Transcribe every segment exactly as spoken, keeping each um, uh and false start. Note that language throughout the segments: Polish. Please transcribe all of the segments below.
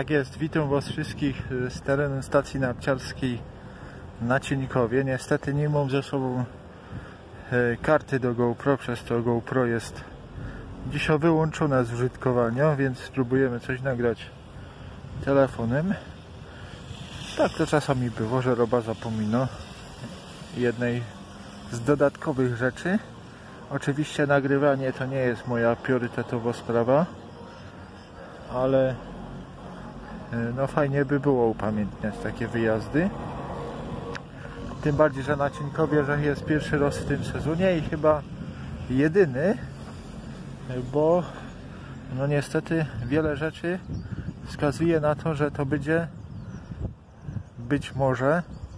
Tak jest, witam Was wszystkich z terenu stacji narciarskiej na Cieńkowie. Niestety nie mam ze sobą karty do GoPro, przez to GoPro jest dzisiaj wyłączone z użytkowania, więc spróbujemy coś nagrać telefonem. Tak to czasami było, że roba zapomina jednej z dodatkowych rzeczy. Oczywiście nagrywanie to nie jest moja priorytetowa sprawa, ale no fajnie by było upamiętniać takie wyjazdy. Tym bardziej, że na Cieńkowie że jest pierwszy raz w tym sezonie i chyba jedyny, bo no niestety wiele rzeczy wskazuje na to, że to będzie być może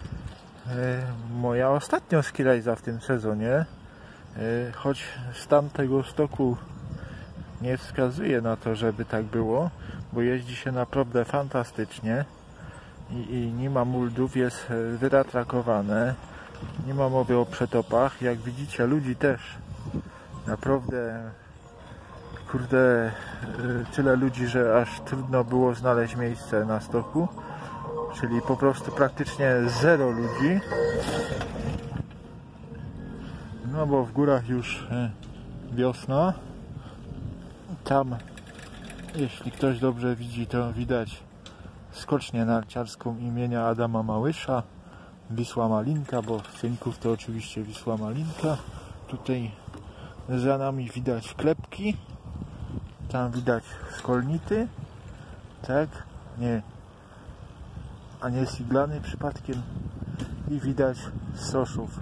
moja ostatnia skirajza w tym sezonie, choć stan tego stoku nie wskazuje na to, żeby tak było, bo jeździ się naprawdę fantastycznie i, i nie ma muldów, jest wyratrakowane, nie ma mowy o przetopach. Jak widzicie, ludzi też naprawdę, kurde, tyle ludzi, że aż trudno było znaleźć miejsce na stoku, czyli po prostu praktycznie zero ludzi. No bo w górach już wiosna. Tam, jeśli ktoś dobrze widzi, to widać skocznię narciarską imienia Adama Małysza, Wisła Malinka, bo Cieńków to oczywiście Wisła Malinka. Tutaj za nami widać klepki, tam widać skolnity, tak, nie, a nie Siglany przypadkiem, i widać Soszów,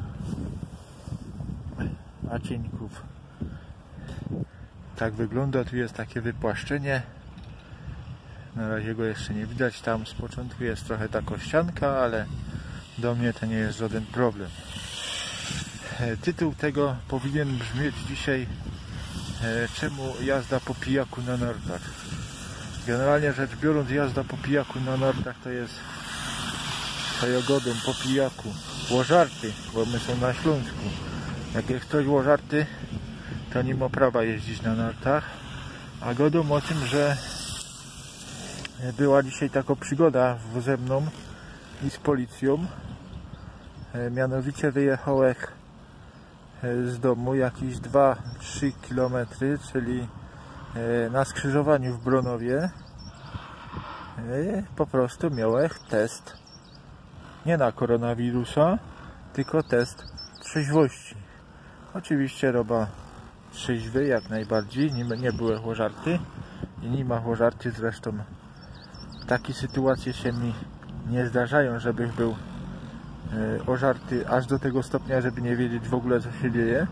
a Cieńków. Tak wygląda, tu jest takie wypłaszczenie, na razie go jeszcze nie widać, tam z początku jest trochę taka ścianka, ale do mnie to nie jest żaden problem. Tytuł tego powinien brzmieć dzisiaj: czemu jazda po pijaku na nartach. Generalnie rzecz biorąc, jazda po pijaku na nartach to jest jagodą po pijaku, łożarty, bo my są na Śląsku. Jak jest ktoś łożarty, to nie ma prawa jeździć na nartach. A godą o tym, że była dzisiaj taka przygoda ze mną i z policją. Mianowicie wyjechałem z domu jakieś dwa trzy kilometry, czyli na skrzyżowaniu w Bronowie po prostu miałem test nie na koronawirusa, tylko test trzeźwości. Oczywiście roba trzeźwy jak najbardziej, nie, nie były łożarty i nie ma łożarty, zresztą takie sytuacje się mi nie zdarzają, żebym był e, ożarty aż do tego stopnia, żeby nie wiedzieć w ogóle, co się dzieje.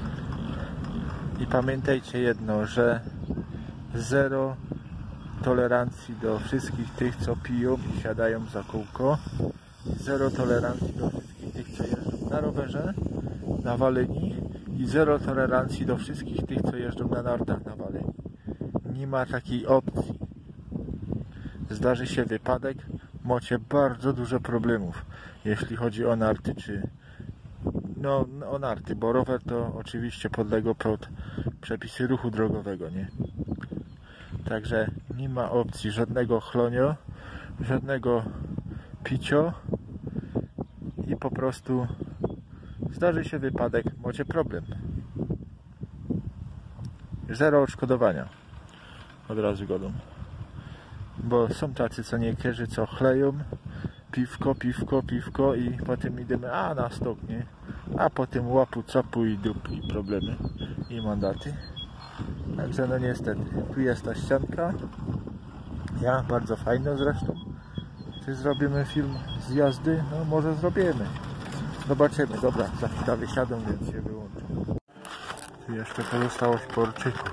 I pamiętajcie jedno, że zero tolerancji do wszystkich tych, co piją i siadają za kółko, zero tolerancji do wszystkich tych, co jeżdżą na rowerze, na waleni, i zero tolerancji do wszystkich tych, co jeżdżą na nartach na waleni. Nie ma takiej opcji. Zdarzy się wypadek, macie bardzo dużo problemów, jeśli chodzi o narty, czy no o narty, bo rower to oczywiście podlega pod przepisy ruchu drogowego, nie? Także nie ma opcji żadnego chlonio, żadnego picio i po prostu zdarzy się wypadek, macie problem. Zero odszkodowania. Od razu godą. Bo są tacy, co niektórzy, co chleją piwko, piwko, piwko i potem idziemy, a na stok, nie? A potem łapu, capu i dup i problemy i mandaty. Także no niestety, tu jest ta ścianka. Ja, bardzo fajna zresztą. Czy zrobimy film z jazdy? No może zrobimy. Zobaczymy. Dobra, za chwilę wysiadą, więc się wyłączę. Tu jeszcze pozostałość porczyku.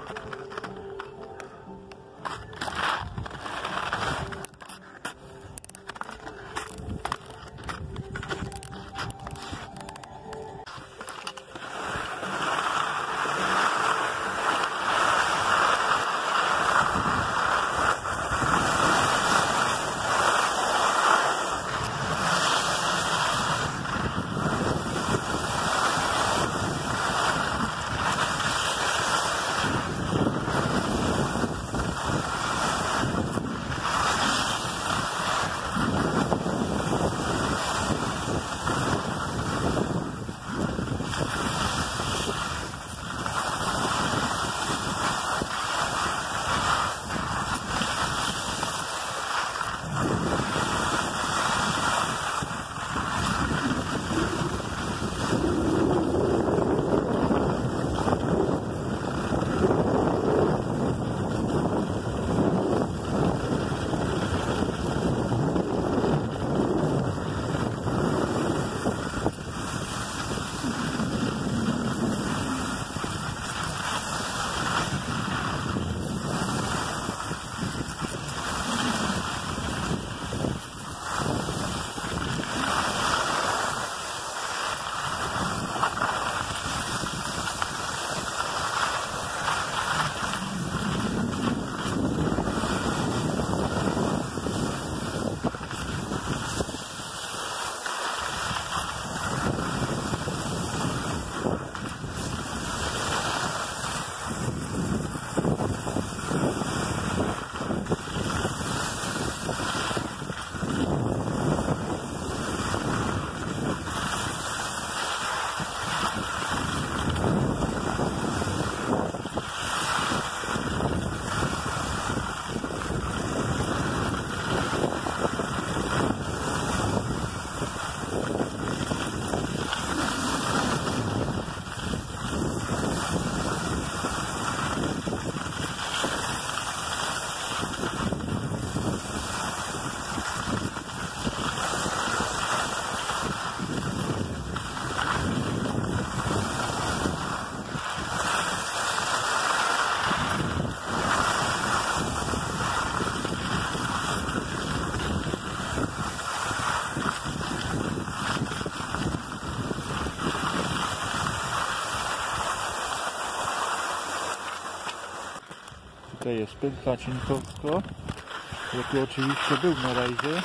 jest Pętla Cienkowsko, jaki oczywiście był na rajdzie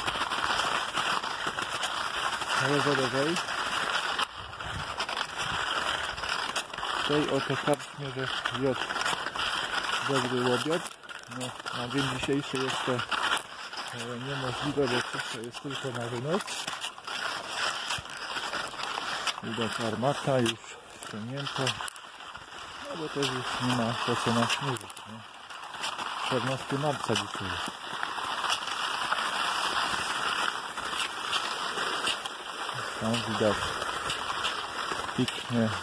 rowerowej. W tej oto karczmie, że jod dobry łobiot. No, na dzień dzisiejszy jest to e, niemożliwe, bo wszystko jest tylko na wynos. Widać armata już ściągnięto, no bo też już nie ma po co nas mówić, nie? czternastego marca dzisiaj. Tam widać pięknie.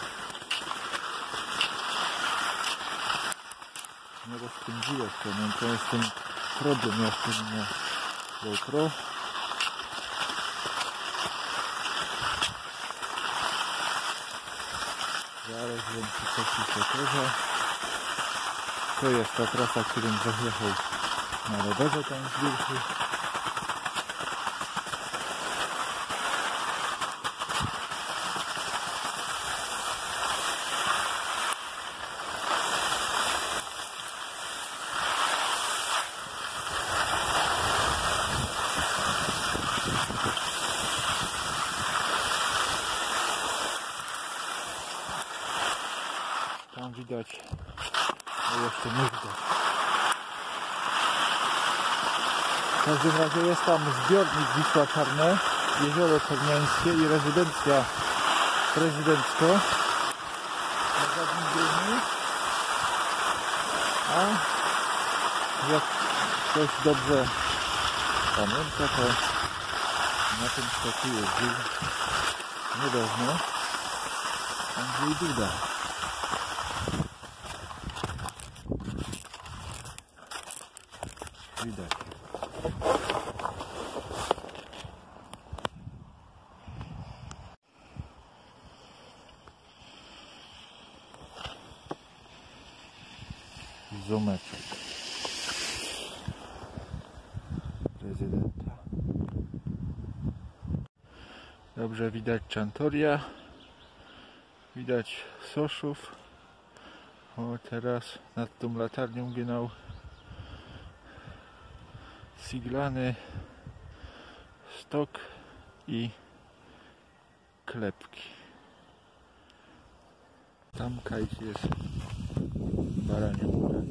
Nie rozpędziłeś to, no to jest ten problem, ja z tym na GoPro. Zaraz wiem, czy coś się pokaże. To jest ta trasa, którym zajechał na rowerze tam z Wilki. Tam widać, a jeszcze nie widać. W każdym razie jest tam zbiornik Wisła Czarne, Jezioro Czerniańskie i rezydencja prezydencka. A jak ktoś dobrze pamięta, to na tym stoku jeździł niedawno Andrzej Duda. Widać. Zomeczek prezydenta. Dobrze widać Czantoria, widać Soszów. O, teraz nad tą latarnią ginął Siglany, Stok i Klepki. Tam kajcie jest Baranie Góra.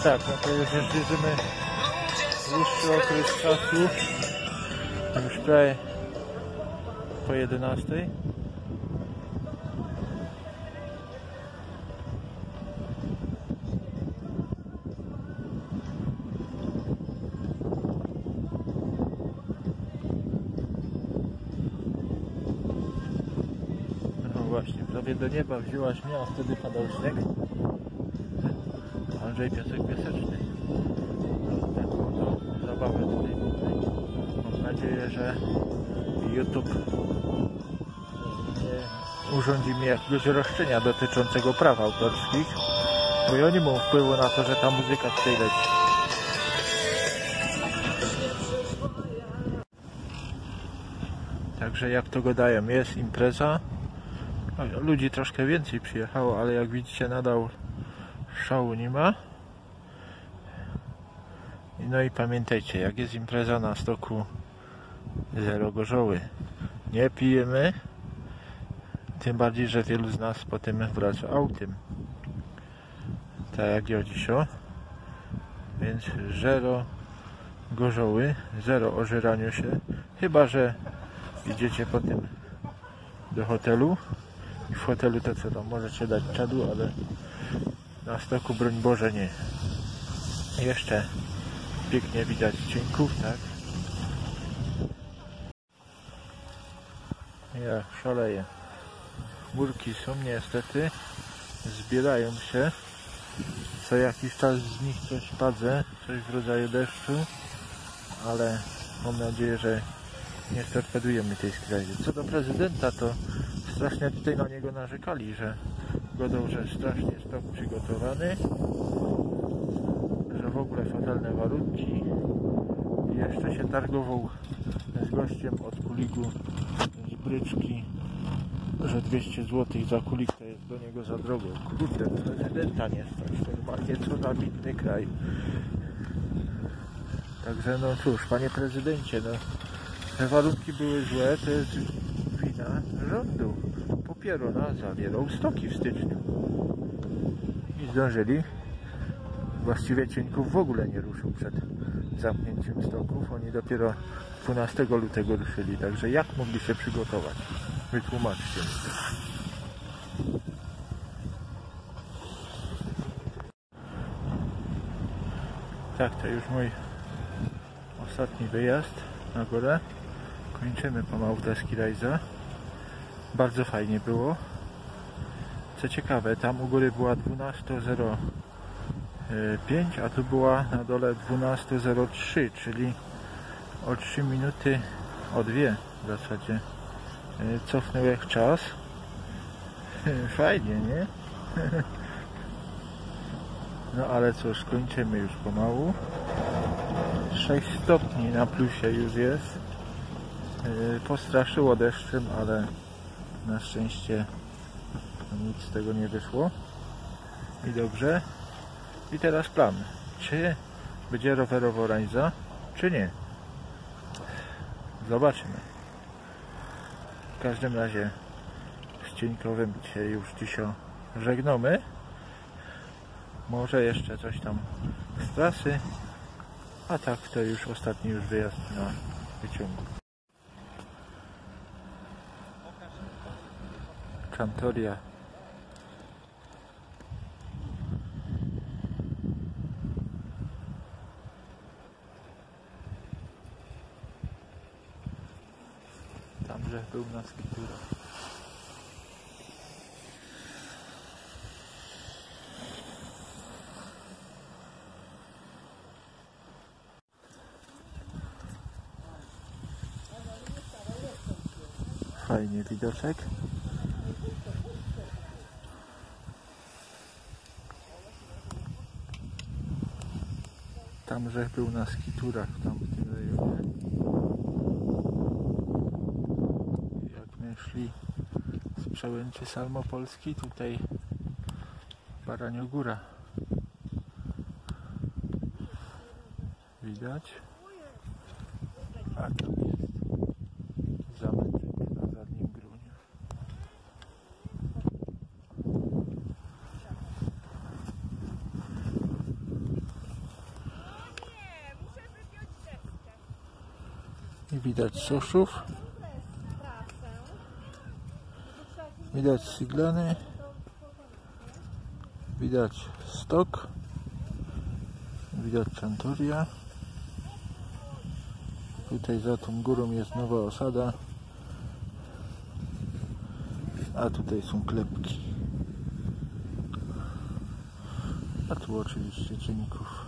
Tak, no to już jeździmy dłuższy okres czasu, już prawie po jedenastej. No właśnie, prawie do nieba wzięłaś mnie, a wtedy padał śnieg. Andrzej Piasek Piaseczny. Taką to zabawę tutaj. Mam nadzieję, że YouTube nie urządzi mi jakiegoś roszczenia dotyczącego praw autorskich, bo ja nie mam wpływu na to, że ta muzyka tutaj leci. Także jak to gadają, jest impreza. Ludzi troszkę więcej przyjechało, ale jak widzicie nadal szału nie ma. No i pamiętajcie, jak jest impreza na stoku, zero gorzoły. Nie pijemy, tym bardziej, że wielu z nas potem wraca autem. Tak jak ja dzisiaj. Więc zero gorzoły, zero ożerania się. Chyba że idziecie potem do hotelu i w hotelu to co tam możecie dać czadu, ale na stoku broń Boże nie. Jeszcze pięknie widać cienków, tak? Ja szaleję. Chmurki są niestety, zbierają się. Co jakiś czas z nich coś padze, coś w rodzaju deszczu, ale mam nadzieję, że nie storpedujemy tej skrajzy. Co do prezydenta, to strasznie tutaj na niego narzekali, że godą, że strasznie stok przygotowany, że w ogóle fatalne warunki i jeszcze się targował z gościem od kuliku z bryczki, że dwieście złotych za kulik to jest do niego za drogo. Kurde, prezydenta nie stać, normalnie co na inny kraj. Także no cóż, panie prezydencie, no te warunki były złe, to jest wina rządu. Dopiero nas zawierał stoki w styczniu i zdążyli. Właściwie cienków w ogóle nie ruszył przed zamknięciem stoków. Oni dopiero dwunastego lutego ruszyli. Także jak mogli się przygotować? Wytłumaczcie mi to. Tak, to już mój ostatni wyjazd na górę. Kończymy pomału tę skirajza. Bardzo fajnie było. Co ciekawe, tam u góry była dwunasta zero pięć, a tu była na dole dwunasta zero trzy, czyli o trzy minuty, o dwie w zasadzie cofnąłeś czas. Fajnie, nie? No ale cóż, kończymy już pomału. sześć stopni na plusie już jest. Postraszyło deszczem, ale na szczęście nic z tego nie wyszło. I dobrze. I teraz plan. Czy będzie rowerowo rańza, czy nie? Zobaczymy. W każdym razie z Cieńkowym się już dzisiaj żegnamy. Może jeszcze coś tam z trasy. A tak to już ostatni już wyjazd na wyciągu. Kantoria. Tamże był na skiturach. Fajnie widoczek. Tamże był na skiturach tam w tym rejonie. Jak my szli z Przełęczy Salmopolskiej, tutaj Baraniogóra. Widać? A tam jest zameczek na zadnim grunie. widać soszów, widać siglany, widać stok, widać Chantoria. Tutaj za tą górą jest nowa osada, a tutaj są klepki, a tu oczywiście czynników.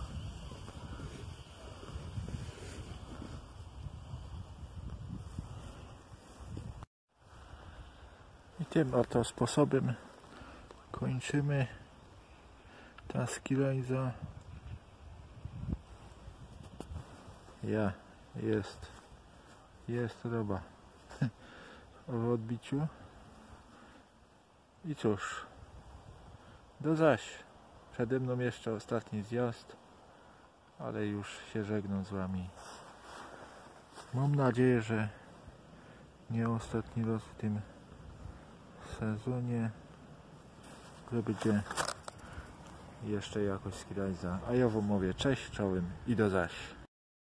I tym oto sposobem kończymy taski Rajza. Ja, jest, jest roba w odbiciu. I cóż, do zaś. Przede mną jeszcze ostatni zjazd, ale już się żegnam z wami. Mam nadzieję, że nie ostatni raz w tym sezonie, że będzie jeszcze jakoś z Rajza. A ja wam mówię cześć, czołem i do zaś.